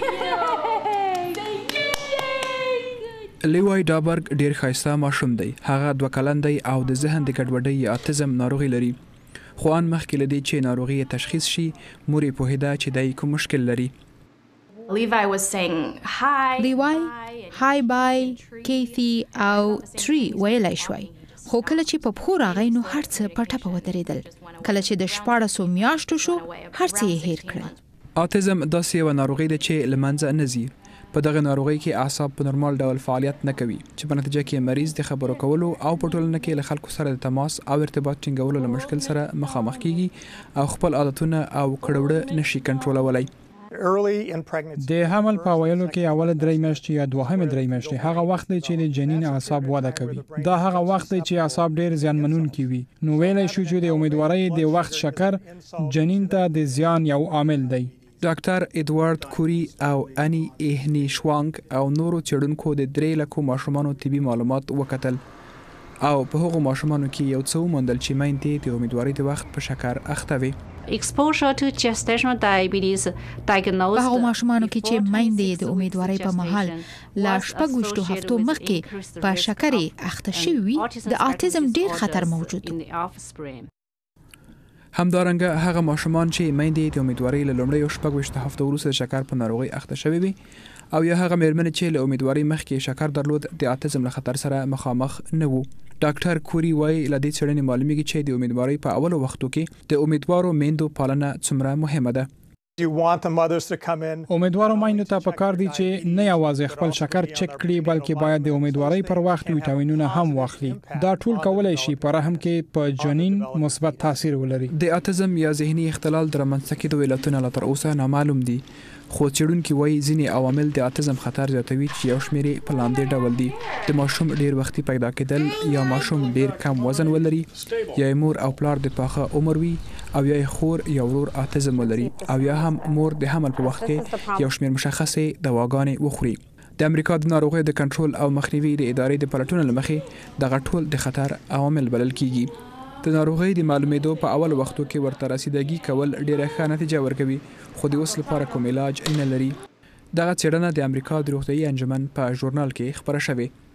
لیوای ډابرګ ډیر ښایسته ماشوم دی. هغه 2 کلن دی او د ذهن د ګډوډۍ یا اتزم ناروغي لري. خو ان مخکې له دې چې ناروغي تشخیص شي مور یې پوهېده چې دی کوم مشکل لري. Levi was saying hi. لیوای هاي بای کیثی او تری ویلای شوی. خو کله چې په پخو راغی نو هر څه په ټپه ودرېدل. کله چې د 14 میاشتو شو هر څه یې هیر کړل. اتزم داسې یوه ناروغي ده چې له منځه نه ځي. په دغه ناروغۍ کې اعصاب په نورمال ډول فعالیت نه کوي چې په نتیجه کې مریض د خبرو کولو او په ټولنه کې له خلکو سره د تماس او ارتباط ټینګولو له مشکل سره مخامخ کیږي او خپل عادتونه او کړوړه نشي کنټرولولای. د حمل په ویلو کې اول 3 میاشتې یا دوهمه 3 میاشتې هغه وخت دی چې د جنین اعصاب وده کوي. دا هغه وخت دی چې اعصاب ډیر زیانمنونکي وي. نو ویلای شو چې د امیدوارۍ د وخت شکر جنین ته د زیان یو عامل دی. ډاکټر ادوارد کوري او اني اهني شوانګ او نورو څېړونکو د 3 لکو ماشومانو طبي معلومات وکتل او په هغو ماشومانو کې یو څه وموندل چې میندې د امیدوارۍ د وخت په شکر اخته وي. Exposure to gestational diabetes diagnosed. هغه ماشومانو کې چې میندې د امیدوارۍ په مهال لا 6 هفتو مخکې په شکر اخته شوي وي د اتزم ډیر خطر موجود. همدارنګه هغه ماشومان چې میندې د امیدوارۍ له لومړۍ 6 هفتو وروسته د شکر په ناروغۍ اخته شوي وي او یا هغه مېرمنې چې له امیدوارۍ مخکې شکر درلود د اتزم له خطر سره مخامخ نه وو. ډاکټر کوري وایي له دې څېړنې معلومیږي چې د امیدوارۍ په اولو وختو کې د امیدوارو میندو پالنه څومره مهمه ده. امیدوارو میندو ته پکار دي چې نه یوازې خپل شکر چک کړي بلکې باید د امیدوارۍ پر وخت ویټامینونه هم واخلي. دا ټول کولای شي په رحم کې په جنین مثبت تاثیر ولري. د اتزم یا ذهني اختلال د رامنځته کېدو علتونه لا تر اوسه نامعلوم دي. خو څېړونکي وایي ځینې عوامل د اتزم خطر زیاتوي چې یو شمېر یې په لاندې ډول دي: د ماشوم ډیر وختي پیدا کېدل، یا ماشوم ډیر کم وزن ولري، یا مور او پلار د پاخه عمر وي، او یا خور یا ورور اتزم ولري، او یا هم مور د حمل په وخت کې یو شمېر مشخصې دواګانې وخوري. د امریکا د ناروغیو د کنټرول او مخنیوي د ادارې د پلټونو له مخې دغه ټول د خطر عوامل بلل کیږي. د ناروغۍ د معلومېدو په اول وختو کې ورته رسیدګي کول ډیره ښه نتیجه ورکوي، خو د اوس لپاره کوم علاج نه لري. دغه څېړنه د امریکا د روغتیايي انجمن په ژورنال کې خپره شوې.